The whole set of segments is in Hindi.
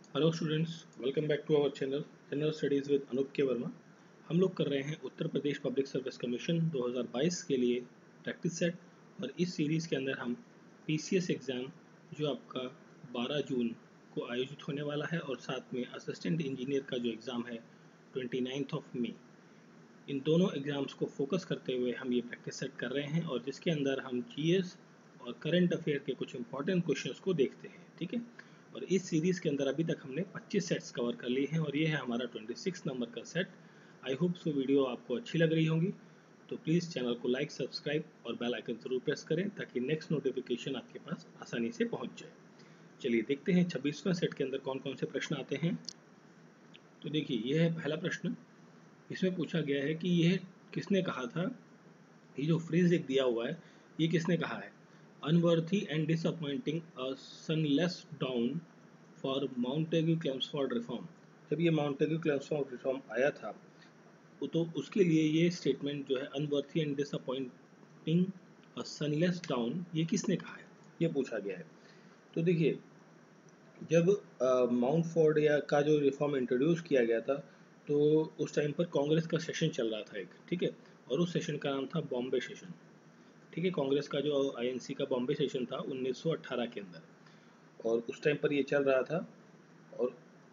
Hello students, welcome back to our channel general studies with Anoop K Verma. हम लोग कर रहे हैं Uttar Pradesh public service commission 2022 के लिए प्रैक्टिस सेट। और इस सीरीज़ के अंदर हम पीसीएस एग्ज़ाम जो आपका 12 जून को आयोजित होने वाला है और साथ में असिस्टेंट इंजीनियर का जो एग्ज़ाम है 29 मई, इन दोनों एग्ज़ाम्स को फोकस करते हुए हम ये प्रैक्टिस सेट कर रहे हैं और जिसके अंदर हम जीएस और करंट अफेयर के कुछ इंपॉर्टेंट क्वेश्चंस को देखते हैं। ठीक है, और इस सीरीज़ के अंदर अभी तक हमने 25 सेट्स कवर कर लिए हैं और ये है हमारा 26 नंबर का सेट। आई होप सो वीडियो आपको अच्छी लग रही होगी, तो प्लीज़ चैनल को लाइक, सब्सक्राइब और बेल आइकन ज़रूर प्रेस करें ताकि नेक्स्ट नोटिफिकेशन आपके पास आसानी से पहुंच जाए। चलिए देखते हैं 26वें सेट के अंदर कौन कौन से प्रश्न आते हैं। तो देखिए, यह है पहला प्रश्न। इसमें पूछा गया है कि यह किसने कहा था, ये जो फ्रेज एक दिया हुआ है ये किसने कहा है। Unworthy and disappointing a sunless dawn for Montagu Chelmsford reform. जब ये माउंटेग्यू क्लेम्सफोर्ड रिफॉर्म आया था तो उसके लिए ये स्टेटमेंट जो है unworthy and disappointing a sunless dawn, ये किसने कहा है, ये पूछा गया है। तो देखिए, जब माउंट फोर्ड या का जो रिफॉर्म इंट्रोड्यूस किया गया था तो उस टाइम पर कांग्रेस का सेशन चल रहा था एक, ठीक है, और उस सेशन का नाम था बॉम्बे सेशन। ठीक है, कांग्रेस का जो आईएनसी का बॉम्बे सेशन था 1918 के अंदर, और उस टाइम पर ये चल रहा था। और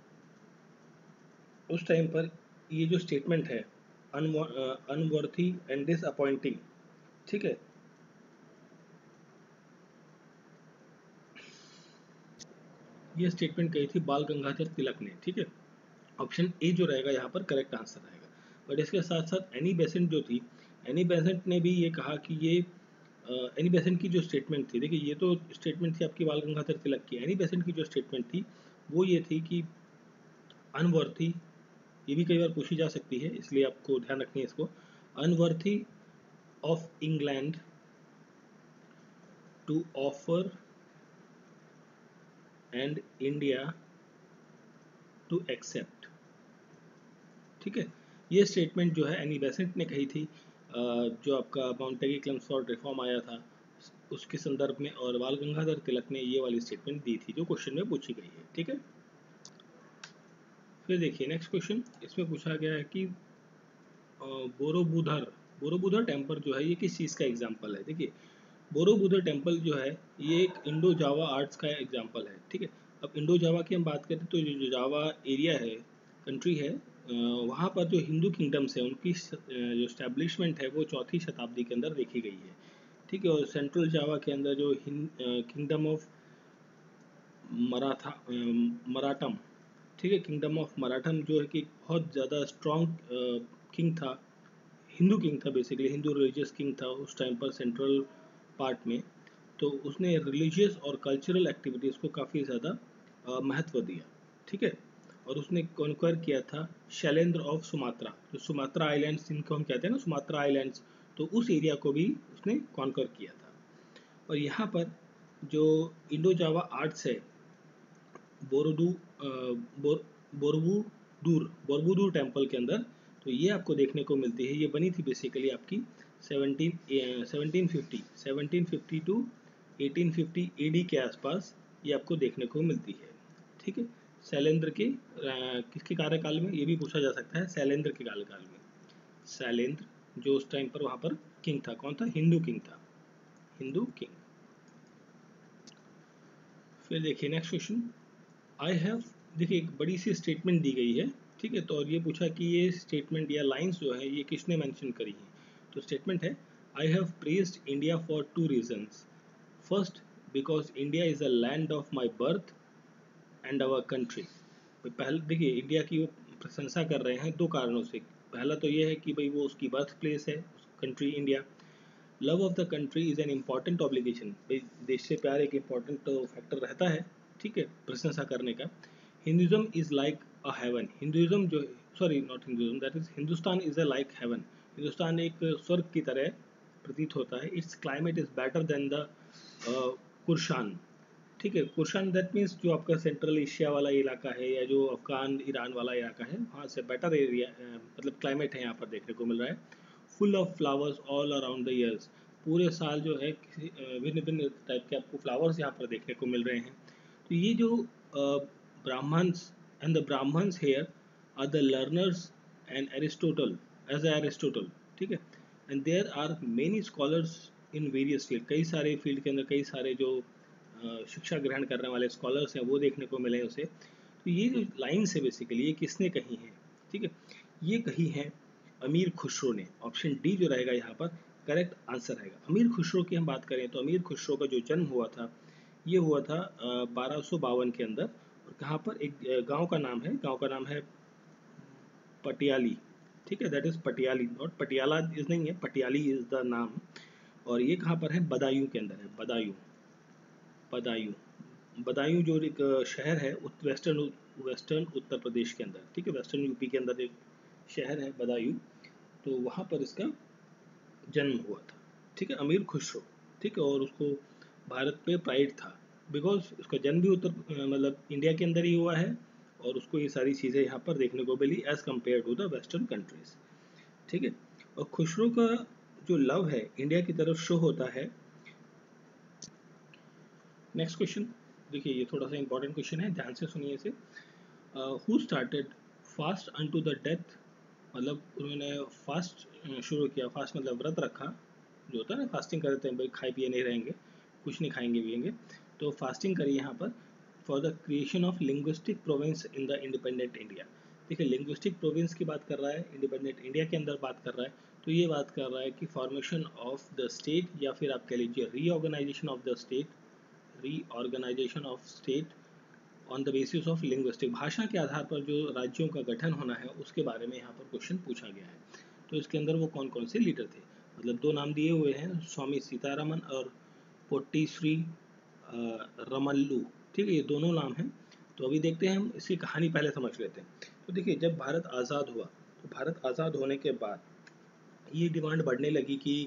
उस टाइम पर ये जो स्टेटमेंट है अनवर्थी एंड डिसअपॉइंटिंग, ठीक है, ये स्टेटमेंट कही थी बाल गंगाधर तिलक ने। ठीक है, ऑप्शन ए जो रहेगा यहाँ पर करेक्ट आंसर रहेगा। बट इसके साथ साथ एनी बेसेंट जो थी, एनी बेसेंट ने भी ये कहा कि ये एनी बेसेंट की जो स्टेटमेंट थी, देखिए ये तो स्टेटमेंट थी आपकी बाल गंगाधर तिलक की। एनी बेसेंट की जो स्टेटमेंट थी वो ये थी कि अनवर्थी, ये भी कई बार पूछी जा सकती है इसलिए आपको ध्यान रखनी है इसको। Unworthy of England to offer and India to accept. ठीक है, ये स्टेटमेंट जो है एनी बेसेंट ने कही थी जो आपका माउंटेगी क्लेम्सफोर्ड रिफॉर्म आया था उसके संदर्भ में, और बाल गंगाधर तिलक ने ये वाली स्टेटमेंट दी थी जो क्वेश्चन में पूछी गई है। ठीक है, फिर देखिए नेक्स्ट क्वेश्चन। इसमें पूछा गया है कि बोरोबुदर बोरोबुदर टेम्पल जो है ये किस चीज़ का एग्जाम्पल है। देखिए, बोरोबुदर टेम्पल जो है ये एक इंडो जावा आर्ट्स का एग्जाम्पल है। ठीक है, अब इंडो जावा की हम बात करें तो जो जावा एरिया है, कंट्री है, वहाँ पर जो हिंदू किंगडम्स है उनकी जो स्टैब्लिशमेंट है वो 4वीं शताब्दी के अंदर देखी गई है। ठीक है, और सेंट्रल जावा के अंदर जो किंगडम ऑफ मराठम, ठीक है, किंगडम ऑफ मराठम जो है कि बहुत ज़्यादा स्ट्रॉन्ग किंग था, हिंदू किंग था, बेसिकली हिंदू रिलीजियस किंग था उस टाइम पर सेंट्रल पार्ट में। तो उसने रिलीजियस और कल्चरल एक्टिविटीज़ को काफ़ी ज़्यादा महत्व दिया। ठीक है, और उसने कॉन्क्वायर किया था शैलेंद्र ऑफ सुमात्रा, जो सुमात्रा आइलैंड्स जिनको हम कहते हैं ना, सुमात्रा आइलैंड्स, तो उस एरिया को भी उसने कॉन्कर किया था। और यहाँ पर जो इंडो जावा आर्ट्स है, बोरोदू बोर बोरबुदूर टेम्पल के अंदर, तो ये आपको देखने को मिलती है। ये बनी थी बेसिकली आपकी 1750 टू 1850 एडी के आसपास, ये आपको देखने को मिलती है। ठीक है, शैलेंद्र के किसके कार्यकाल में, ये भी पूछा जा सकता है, शैलेंद्र के कार्यकाल में। शैलेंद्र जो उस टाइम पर वहाँ पर किंग था, कौन था, हिंदू किंग था, हिंदू किंग। फिर देखिए नेक्स्ट क्वेश्चन। आई हैव, देखिए एक बड़ी सी स्टेटमेंट दी गई है। ठीक है, तो और ये पूछा कि ये स्टेटमेंट या लाइंस जो है ये किसने मेंशन करी है। तो स्टेटमेंट है, I have praised India for 2 reasons. First, because India is a land of my birth and our country. पहले देखिए, इंडिया की वो प्रशंसा कर रहे हैं 2 कारणों से। पहला तो ये है कि भाई वो उसकी बर्थ प्लेस है, country India. Love of the country is an important obligation, भाई देश से प्यार एक इम्पॉर्टेंट फैक्टर रहता है, ठीक है, प्रशंसा करने का। Hinduism is like a heaven, Hinduism जो, sorry not Hinduism, that is Hindustan is a like heaven, Hindustan एक स्वर्ग की तरह प्रतीत होता है। Its climate is better than the कुर्शान। ठीक है, कुर्शान दैट मीन्स जो आपका सेंट्रल एशिया वाला इलाका है या जो अफगान ईरान वाला इलाका है, वहाँ से बेटर एरिया मतलब क्लाइमेट है यहाँ पर देखने को मिल रहा है। Full of flowers all around the years, पूरे साल जो है भिन्न भिन्न टाइप के आपको फ्लावर्स यहाँ पर देखने को मिल रहे हैं। तो ये जो Brahmins and the Brahmins here are the learners and Aristotle as a Aristotle, ठीक है. And there are many scholars in various field, कई सारे फील्ड के अंदर कई सारे जो शिक्षा ग्रहण करने वाले स्कॉलर्स हैं वो देखने को मिले उसे. तो ये जो लाइन्स है बेसिकली ये किसने कही है, ठीक है, ये कही है अमीर खुसरो ने. ऑप्शन डी जो रहेगा यहाँ पर करेक्ट आंसर रहेगा. अमीर खुसरो की हम बात करें तो अमीर खुसरो का जो जन्म हुआ था ये हुआ था 1252 के अंदर. और कहाँ पर, एक गांव का नाम है, गांव का नाम है पटियाली, ठीक है, that is Patiali, not Patiala is नहीं है, पटियाली इज द नाम. और ये कहाँ पर है, बदायूं के अंदर है. बदायूं, बदायूं, बदायूं जो एक शहर है वेस्टर्न उत्तर प्रदेश के अंदर, ठीक है, वेस्टर्न यूपी के अंदर एक शहर है बदायूं. तो वहाँ पर इसका जन्म हुआ था, ठीक है, अमीर खुसरो, ठीक है. और उसको भारत पे प्राइड था बिकॉज उसका जन्म भी मतलब इंडिया के अंदर ही हुआ है और उसको ये सारी चीज़ें यहाँ पर देखने को मिली as compared to the western countries, ठीक है. और खुसरो का जो लव है इंडिया की तरफ शो होता है. नेक्स्ट क्वेश्चन देखिए, ये थोड़ा सा इंपॉर्टेंट क्वेश्चन है, ध्यान से सुनिए इसे. Who started fast unto the death, मतलब उन्होंने फास्ट शुरू किया. फास्ट मतलब व्रत रखा, जो होता है ना फास्टिंग करते हैं भाई, खाए पिए नहीं रहेंगे, कुछ नहीं खाएंगे पिएंगे. तो फास्टिंग करी यहाँ पर for the creation of linguistic province in the independent India. देखिए लिंग्विस्टिक प्रोविंस की बात कर रहा है, इंडिपेंडेंट इंडिया के अंदर बात कर रहा है. तो ये बात कर रहा है कि फॉर्मेशन ऑफ द स्टेट, या फिर आप कह लीजिए reorganisation of the state, reorganisation of state on the basis of linguistic. भाषा के आधार पर जो राज्यों का गठन होना है उसके बारे में यहाँ पर क्वेश्चन पूछा गया है. तो इसके अंदर वो कौन कौन से लीडर थे, मतलब दो नाम दिए हुए हैं, स्वामी सीतारामन और पोट्टी श्री रमल्लू, ठीक है, ये दोनों नाम हैं. तो अभी देखते हैं हम इसकी कहानी पहले समझ लेते हैं. तो देखिए जब भारत आज़ाद हुआ, तो भारत आज़ाद होने के बाद ये डिमांड बढ़ने लगी कि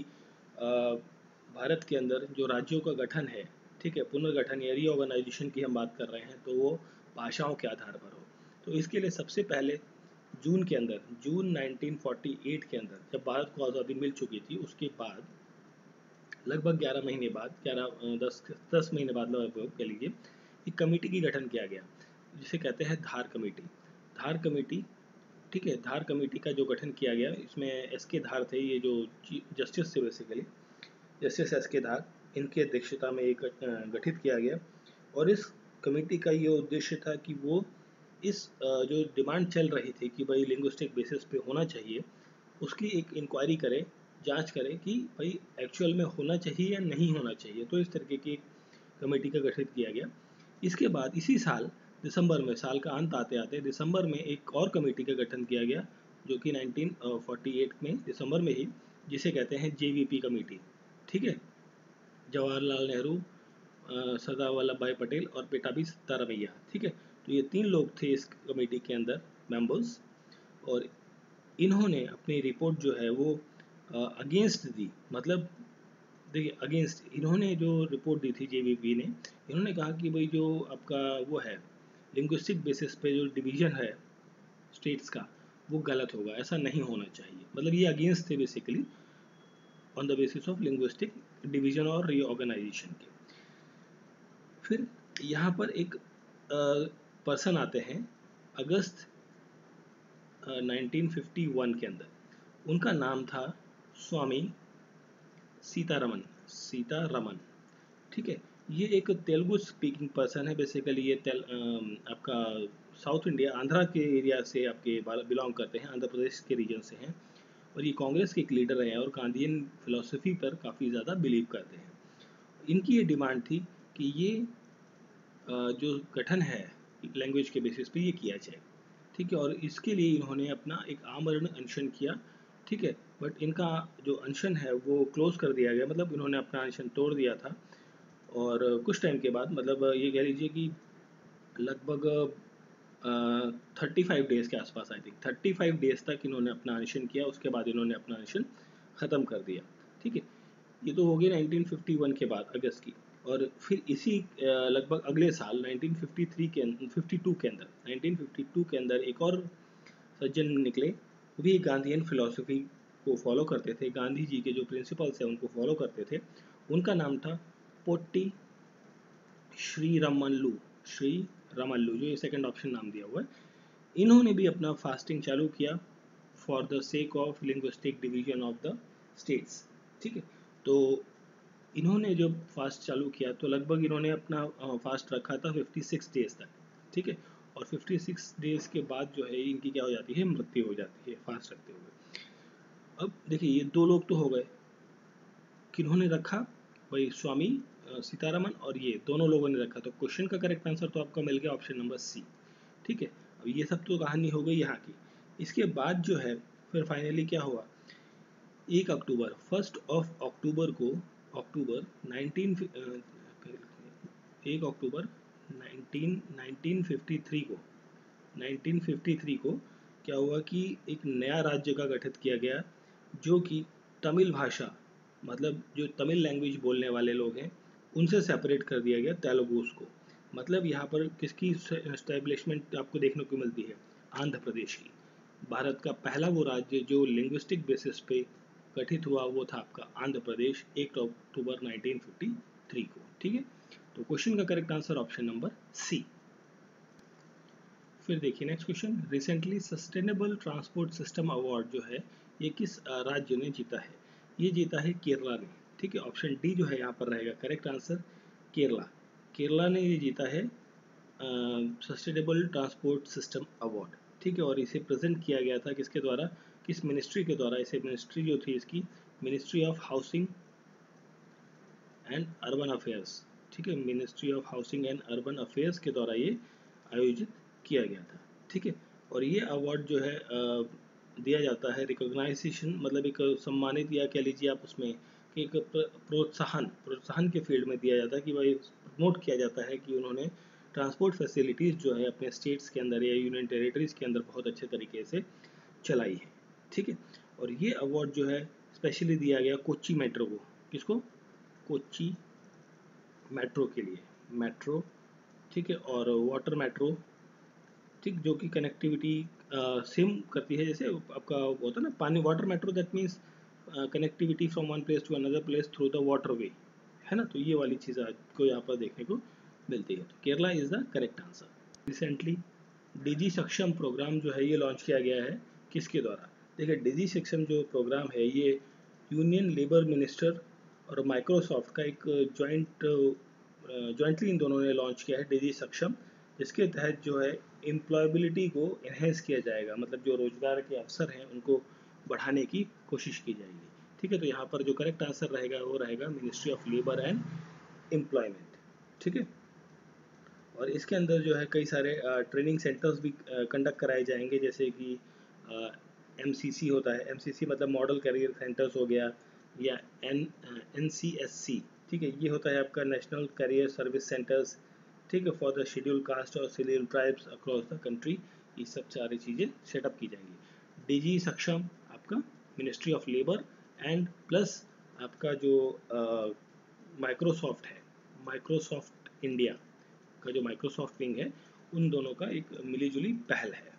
भारत के अंदर जो राज्यों का गठन है, ठीक है, पुनर्गठन या रीऑर्गेनाइजेशन की हम बात कर रहे हैं, तो वो भाषाओं के आधार पर हो. तो इसके लिए सबसे पहले जून के अंदर, जून 1948 के अंदर जब भारत को आज़ादी मिल चुकी थी, उसके बाद लगभग 11 महीने बाद, 10 महीने बाद लगभग कह लीजिए, एक कमेटी की गठन किया गया जिसे कहते हैं धार कमेटी. धार कमेटी, ठीक है, धार कमेटी का जो गठन किया गया, इसमें एस के धार थे, ये जो जस्टिस थे बेसिकली, जस्टिस एस के धार, इनकी अध्यक्षता में एक गठित किया गया. और इस कमेटी का ये उद्देश्य था कि वो इस जो डिमांड चल रही थी कि भाई लिंग्विस्टिक बेसिस पे होना चाहिए, उसकी एक इंक्वायरी करे, जांच करे कि भाई एक्चुअल में होना चाहिए या नहीं होना चाहिए. तो इस तरीके की कमेटी का गठित किया गया. इसके बाद इसी साल दिसंबर में, साल का अंत आते आते दिसंबर में एक और कमेटी का गठन किया गया, जो कि 1948 में दिसंबर में ही, जिसे कहते हैं JVP कमेटी, ठीक है, जवाहरलाल नेहरू, सरदार वल्लभ भाई पटेल और पेटाबी सीतारामैया, ठीक है. तो ये 3 लोग थे इस कमेटी के अंदर मेंबर्स. और इन्होंने अपनी रिपोर्ट जो है वो अगेंस्ट दी, मतलब देखिए अगेंस्ट, इन्होंने जो रिपोर्ट दी थी JVP ने, इन्होंने कहा कि भाई जो आपका वो है लिंग्विस्टिक बेसिस पे जो डिवीज़न है स्टेट्स का, वो गलत होगा, ऐसा नहीं होना चाहिए. मतलब ये अगेंस्ट थे basically on the basis of linguistic division और रीऑर्गेनाइजेशन के. फिर यहाँ पर एक पर्सन आते हैं अगस्त 1951 के अंदर, उनका नाम था स्वामी सीतारमन, ठीक है. ये एक तेलुगु स्पीकिंग पर्सन है बेसिकली. ये आपका साउथ इंडिया, आंध्रा के एरिया से आपके बिलोंग करते हैं, आंध्र प्रदेश के रीजन से हैं. और ये कांग्रेस के एक लीडर रहे हैं और गांधीयन फिलोसफी पर काफ़ी ज़्यादा बिलीव करते हैं. इनकी ये डिमांड थी कि ये जो गठन है लैंग्वेज के बेसिस पे ये किया जाए, ठीक है. और इसके लिए इन्होंने अपना एक आमरण अनशन किया, ठीक है. बट इनका जो अनशन है वो क्लोज कर दिया गया, मतलब इन्होंने अपना अनशन तोड़ दिया था. और कुछ टाइम के बाद, मतलब ये कह लीजिए कि लगभग 35 डेज़ के आसपास, आई थिंक 35 डेज़ तक इन्होंने अपना अनशन किया. उसके बाद इन्होंने अपना अनशन ख़त्म कर दिया, ठीक है. ये तो हो गई 1951 के बाद अगस्त की. और फिर इसी लगभग अगले साल 1952 के अंदर एक और सज्जन निकले, वो भी गांधीयन फिलॉसफी को फॉलो करते थे, गांधी जी के जो प्रिंसिपल्स हैं उनको फॉलो करते थे. उनका नाम था पोट्टी श्री रामाल्लू, जो ये सेकंड ऑप्शन नाम दिया हुआ है, इन्होंने भी अपना फास्टिंग चालू किया for the sake of linguistic division of the states. ठीक है, तो इन्होंने जब फास्ट चालू किया तो लगभग इन्होंने अपना फास्ट रखा था 56 डेज तक। ठीक है, और 56 डेज के बाद जो है इनकी क्या हो जाती है, मृत्यु हो जाती है फास्ट रखते हुए। अब देखिए ये दो लोग तो हो गए, किन्होंने रखा, वही स्वामी सीतारामन और ये दोनों लोगों ने रखा। तो क्वेश्चन का करेक्ट आंसर तो आपका मिल गया ऑप्शन नंबर सी। ठीक है, अब ये सब तो कहानी हो गई यहाँ की। इसके बाद जो है फिर फाइनली क्या हुआ, 1 अक्टूबर, 1 अक्टूबर को, अक्टूबर 1 अक्टूबर 1953 को 1953 को क्या हुआ कि एक नया राज्य का गठित किया गया, जो कि तमिल भाषा, मतलब जो तमिल लैंग्वेज बोलने वाले लोग हैं उनसे सेपरेट कर दिया गया, तेलुगुस को। मतलब यहाँ पर किसकी एस्टेब्लिशमेंट आपको देखने को मिलती है, आंध्र प्रदेश की। भारत का पहला वो राज्य जो लिंग्विस्टिक बेसिस पे गठित हुआ वो था आपका आंध्र प्रदेश, 1 अक्टूबर 1953 को। ठीक है, तो क्वेश्चन का correct answer option number C. फिर देखिए next question, recently sustainable transport system award जो है ये किस राज्य ने जीता है, ये जीता है केरला ने। ठीक है, ऑप्शन डी जो है यहाँ पर रहेगा करेक्ट आंसर, केरला। केरला ने ये जीता है सस्टेनेबल ट्रांसपोर्ट सिस्टम अवार्ड। ठीक है, और इसे प्रेजेंट किया गया था किसके द्वारा, किस मिनिस्ट्री के द्वारा, इसे मिनिस्ट्री जो थी इसकी, ministry of housing and urban affairs. ठीक है, ministry of housing and urban affairs के द्वारा ये आयोजित किया गया था। ठीक है, और ये अवार्ड जो है दिया जाता है, रिकॉग्नाइजेशन मतलब एक सम्मानित या कह लीजिए आप उसमें कि एक प्रोत्साहन के फील्ड में दिया जाता है, कि भाई प्रमोट किया जाता है कि उन्होंने ट्रांसपोर्ट फैसिलिटीज़ जो है अपने स्टेट्स के अंदर या यूनियन टेरिटरीज़ के अंदर बहुत अच्छे तरीके से चलाई है। ठीक है, और ये अवार्ड जो है स्पेशली दिया गया कोच्चि मेट्रो को। किसको, कोच्चि मेट्रो के लिए, मेट्रो। ठीक है, और वाटर मेट्रो, ठीक, जो कि कनेक्टिविटी सेम करती है, जैसे आपका होता है ना पानी, water metro that means connectivity from one place to another place through the water way, है ना। तो ये वाली चीज़ आपको यहाँ पर देखने को मिलती है। तो Kerala is the correct answer. Recently digi Saksham programme जो है ये लॉन्च किया गया है, किसके द्वारा। देखिए डिजी सक्षम जो प्रोग्राम है ये यूनियन लेबर मिनिस्टर और माइक्रोसॉफ्ट का एक जॉइंटली इन दोनों ने लॉन्च किया है डिजी सक्षम, जिसके तहत जो है एम्प्लॉयबिलिटी को इन्हेंस किया जाएगा, मतलब जो रोजगार के अवसर हैं उनको बढ़ाने की कोशिश की जाएगी। ठीक है, तो यहाँ पर जो करेक्ट आंसर रहेगा वो रहेगा ministry of labour and employment. ठीक है, और इसके अंदर जो है कई सारे ट्रेनिंग सेंटर्स भी कंडक्ट कराए जाएंगे, जैसे कि MCC होता है, MCC मतलब मॉडल करियर सेंटर्स हो गया, या NCSC। ठीक है, ये होता है आपका नेशनल करियर सर्विस सेंटर्स। ठीक है, फॉर द शेड्यूल कास्ट और schedule tribes across the country, ये सब सारी चीज़ें सेटअप की जाएंगी। डिजी सक्षम आपका ministry of labour and plus आपका जो माइक्रोसॉफ्ट है, माइक्रोसॉफ्ट इंडिया का जो माइक्रोसॉफ्ट विंग है, उन दोनों का एक मिलीजुली पहल है।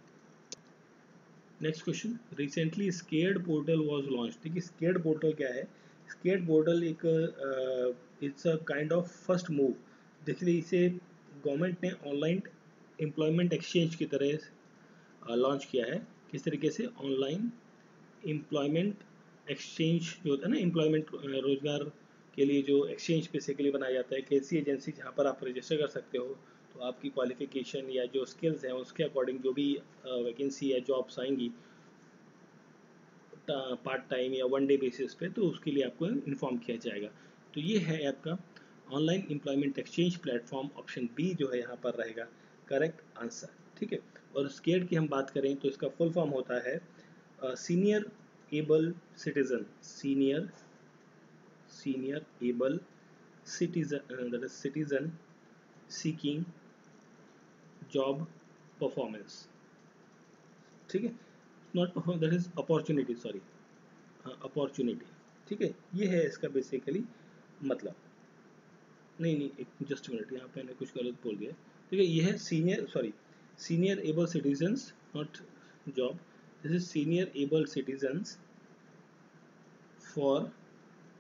Next question, recently SACRED portal was launch. देखिए स्केड पोर्टल क्या है, स्केड पोर्टल एक it's a kind of first move. देखिए इसे गवर्नमेंट ने ऑनलाइन एम्प्लॉयमेंट एक्सचेंज की तरह लॉन्च किया है। किस तरीके से, ऑनलाइन एम्प्लॉयमेंट एक्सचेंज जो होता है ना, एम्प्लॉयमेंट रोजगार के लिए जो एक्सचेंज बेसिकली बनाया जाता है, एक ऐसी एजेंसी जहाँ पर आप रजिस्टर कर सकते हो, तो आपकी क्वालिफिकेशन या जो स्किल्स हैं उसके अकॉर्डिंग जो भी वैकेंसी या जॉब्स आएंगी पार्ट टाइम या वन डे बेसिस पे, तो उसके लिए आपको इन्फॉर्म किया जाएगा। तो ये है आपका online employment exchange platform, option B जो है यहाँ पर रहेगा करेक्ट आंसर। ठीक है, और स्केड की हम बात करें तो इसका फुल फॉर्म होता है senior able citizen, senior able citizen, that is citizen seeking job performance. ठीक है, not perform, that is opportunity, sorry, opportunity. ठीक है, ये है इसका बेसिकली मतलब। नहीं नहीं, एक जस्ट मिनट, यहाँ पे मैंने कुछ गलत बोल दिया। ठीक है, ये है senior able citizens, not job, this is senior able citizens for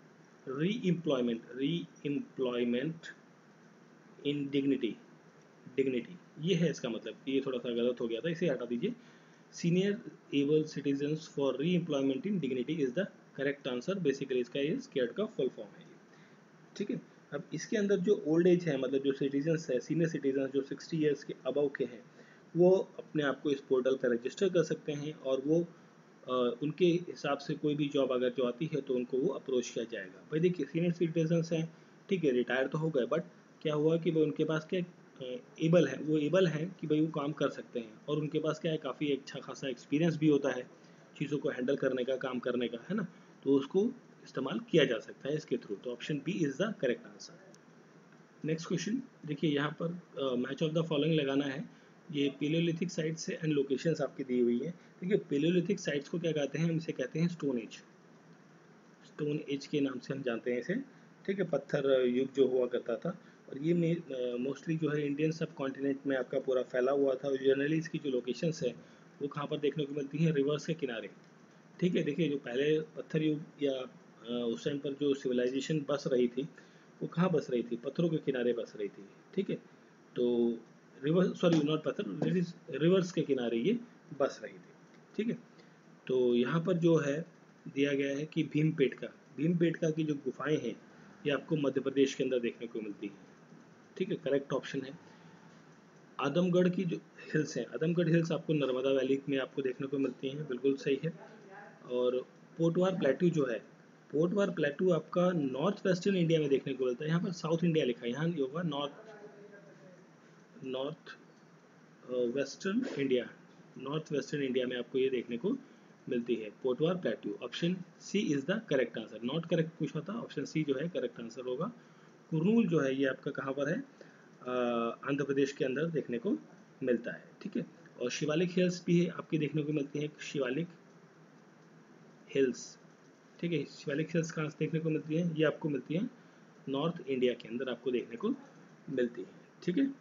reemployment in dignity, dignity, ये है इसका मतलब। ये थोड़ा सा गलत हो गया था, इसे हटा दीजिए। Senior able citizens for reemployment in dignity is the correct answer. Basically इसका ये स्केर्ड का फुल फॉर्म है, ठीक है। अब इसके अंदर जो ओल्ड एज है, मतलब जो सिटीजन्स है, सीनियर सिटीजन्स जो 60 ईयर्स के अबव के हैं, वो अपने आप को इस पोर्टल पर रजिस्टर कर सकते हैं और वो उनके हिसाब से कोई भी जॉब अगर जो आती है तो उनको वो अप्रोच किया जाएगा। भाई देखिए, सीनियर सिटीजन्स हैं, ठीक है, रिटायर तो हो गए, बट क्या हुआ कि भाई उनके पास क्या एबल है, वो एबल हैं कि भाई वो काम कर सकते हैं और उनके पास क्या है, काफ़ी अच्छा खासा एक्सपीरियंस भी होता है चीज़ों को हैंडल करने का, काम करने का, है ना। तो उसको इस्तेमाल किया जा सकता है इसके थ्रू। तो option B is the correct answer. Next question देखिए, यहाँ पर मैच ऑफ द फॉलोइंग लगाना है। ये पेलियोलिथिक साइट्स से एंड लोकेशंस आपकी दी हुई है। देखिए, पेलियोलिथिक साइट्स को क्या कहते हैं, हम इसे कहते हैं स्टोन एज। स्टोन एज के नाम से हम जानते हैं इसे, ठीक है, पत्थर युग जो हुआ करता था। और ये मोस्टली जो है इंडियन सब कॉन्टिनेंट में आपका पूरा फैला हुआ था। और जनरली इसकी जो लोकेशंस है वो कहाँ पर देखने को मिलती हैं, रिवर्स के किनारे, ठीक है। देखिए, जो पहले पत्थर युग या उस टाइम पर जो सिविलाइजेशन बस रही थी, वो कहाँ बस रही थी, पत्थरों के किनारे बस रही थी, ठीक है। तो रिवर्स, सॉरी नॉट पत्थर, रिवर्स के किनारे ये बस रही थी, ठीक है। तो यहाँ पर जो है दिया गया है कि भीमपेटका की जो गुफाएं हैं ये आपको मध्य प्रदेश के अंदर देखने को मिलती हैं, ठीक है। करेक्ट ऑप्शन है। आदमगढ़ की जो हिल्स हैं, आदमगढ़ हिल्स आपको नर्मदा वैली में आपको देखने को मिलती हैं, बिल्कुल सही है। और पोर्टवार प्लेटू जो है, पोर्टवार प्लेटू आपका नॉर्थ वेस्टर्न इंडिया में देखने को मिलता है। यहाँ पर साउथ इंडिया लिखा है, यहाँ नहीं होगा, north western India, north western India में आपको ये देखने को मिलती है Potwar plateau. Option C is the correct answer. Not correct पूछा था, ऑप्शन सी जो है करेक्ट आंसर होगा। कुर्नूल जो है ये आपका कहाँ पर है, आंध्र प्रदेश के अंदर देखने को मिलता है, ठीक है। और शिवालिक हिल्स भी आपकी देखने को मिलती है, शिवालिक हिल्स, ठीक है। शिवालिक हिल्स कहाँ से देखने को मिलती है, ये आपको मिलती है नॉर्थ इंडिया के अंदर आपको देखने को मिलती है, ठीक है।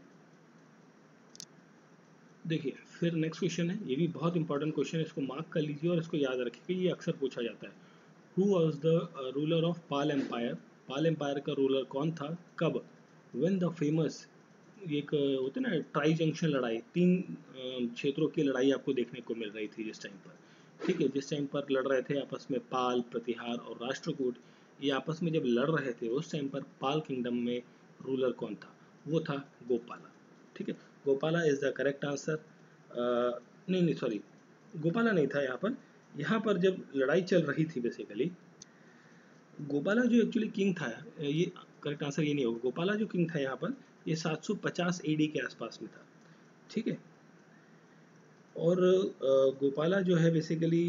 देखिए, फिर नेक्स्ट क्वेश्चन है, ये भी बहुत इंपॉर्टेंट क्वेश्चन है, इसको मार्क कर लीजिए और इसको याद रखिए, ये अक्सर पूछा जाता है। Who was the ruler of Pala empire, Pala empire का रूलर कौन था, कब, व्हेन द फेमस, एक होते ना ट्राई जंक्शन लड़ाई, तीन क्षेत्रों की लड़ाई आपको देखने को मिल रही थी जिस टाइम पर, ठीक है, जिस टाइम पर लड़ रहे थे आपस में पाल, प्रतिहार और राष्ट्रकूट, ये आपस में जब लड़ रहे थे उस टाइम पर पाल किंगडम में रूलर कौन था, वो था गोपाला, ठीक है। Gopala is the correct answer. नहीं सॉरी, गोपाला नहीं था यहाँ पर जब लड़ाई चल रही थी बेसिकली, गोपाला जो एक्चुअली किंग था, ये करेक्ट आंसर ये नहीं होगा। गोपाला जो किंग था यहाँ पर, ये 750 एडी के आसपास में था, ठीक है। और गोपाला जो है बेसिकली,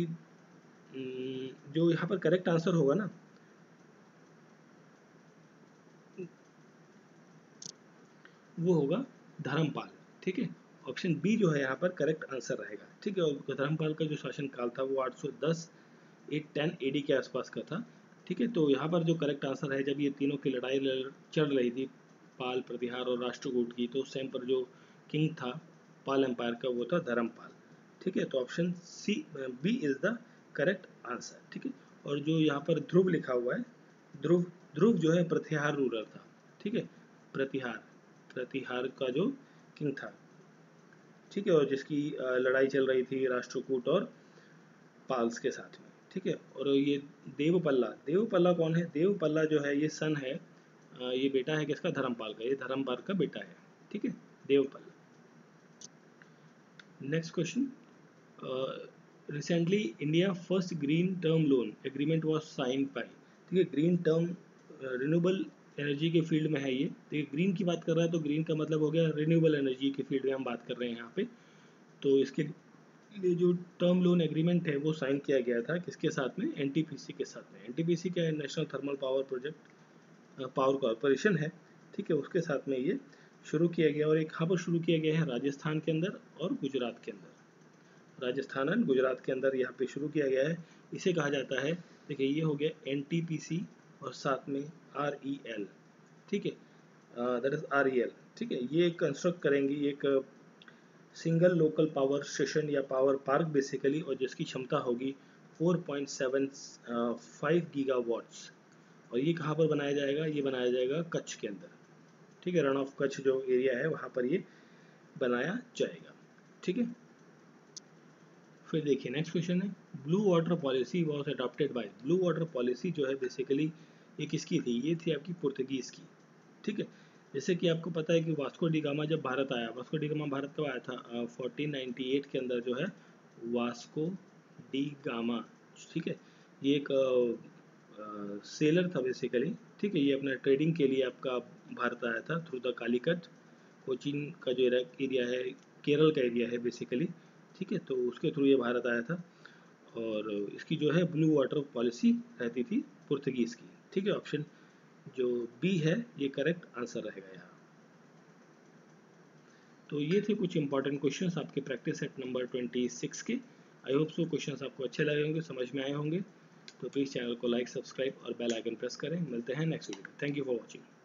जो यहाँ पर करेक्ट आंसर होगा ना, वो होगा धर्मपाल, ठीक है। ऑप्शन बी जो है यहाँ पर करेक्ट आंसर रहेगा, ठीक है। और धर्मपाल का जो शासनकाल था वो 810 810 एडी के आसपास का था, ठीक है। तो यहाँ पर जो करेक्ट आंसर है, जब ये तीनों की लड़ाई चल रही थी, पाल, प्रतिहार और राष्ट्रकूट की, तो उस टाइम पर जो किंग था पाल एम्पायर का वो था धर्मपाल, ठीक है। तो option C B is the correct answer, ठीक है। और जो यहाँ पर ध्रुव लिखा हुआ है, ध्रुव, ध्रुव जो है प्रतिहार रूलर था, ठीक है। प्रतिहार, प्रतिहार का जो किंग था, ठीक है, और जिसकी लड़ाई चल रही थी राष्ट्रकूट और पाल्स के साथ में, ठीक है। और ये देवपल्ला, देवपल्ला कौन है, देवपल्ला जो है ये सन है, ये बेटा है किसका, धर्मपाल का, ये धर्मपाल का बेटा है, ठीक है, Devapala. Next question, recently India first green term loan agreement was signed by, ठीक है। ग्रीन टर्म रिन्यूएबल एनर्जी के फील्ड में है ये, देखिए ग्रीन की बात कर रहा है तो ग्रीन का मतलब हो गया रिन्यूएबल एनर्जी के फील्ड में हम बात कर रहे हैं यहाँ पे। तो इसके लिए जो टर्म लोन एग्रीमेंट है वो साइन किया गया था किसके साथ में, एनटीपीसी के साथ में। एनटीपीसी क्या है, national thermal power project power corporation है, ठीक है, उसके साथ में ये शुरू किया गया। और एक यहाँ पर शुरू किया गया है राजस्थान के अंदर और गुजरात के अंदर, राजस्थान एंड गुजरात के अंदर यहाँ पे शुरू किया गया है। इसे कहा जाता है, देखिए ये हो गया एनटीपीसी और साथ में REL, ठीक है, दैट इज REL, ठीक है। ये कंस्ट्रक्ट करेंगे एक सिंगल लोकल पावर स्टेशन या पावर पार्क बेसिकली, और जिसकी क्षमता होगी 4.75 गीगावाट्स। और ये कहाँ पर बनाया जाएगा, ये बनाया जाएगा कच्छ के अंदर, ठीक है। रण ऑफ कच्छ जो एरिया है वहाँ पर ये बनाया जाएगा। ठीक है, फिर देखिए नेक्स्ट क्वेश्चन है, blue water policy was adopted by. Blue water policy जो है बेसिकली ये किसकी थी, ये थी आपकी पुर्तगीज़ की। ठीक है, जैसे कि आपको पता है कि वास्को डी गामा जब भारत आया, वास्को डी गामा भारत कब आया था, 1498 के अंदर जो है वास्को डी गामा। ठीक है, ये एक सेलर था बेसिकली। ठीक है, ये अपना ट्रेडिंग के लिए आपका भारत आया था थ्रू द कालीकट। कोचीन का जो एरिया है, केरल का एरिया है बेसिकली। ठीक है, तो उसके थ्रू ये भारत आया था और इसकी जो है ब्लू वाटर पॉलिसी रहती थी पुर्तगीज़ की। ठीक है, ऑप्शन जो बी है ये करेक्ट आंसर रहेगा यहाँ। तो ये थे कुछ इंपॉर्टेंट क्वेश्चंस आपके प्रैक्टिस सेट नंबर 26 के। आई होप सो क्वेश्चंस आपको अच्छे लगे होंगे, समझ में आए होंगे। तो प्लीज़ चैनल को लाइक, सब्सक्राइब और बेल आइकन प्रेस करें। मिलते हैं नेक्स्ट वीडियो में। Thank you for watching.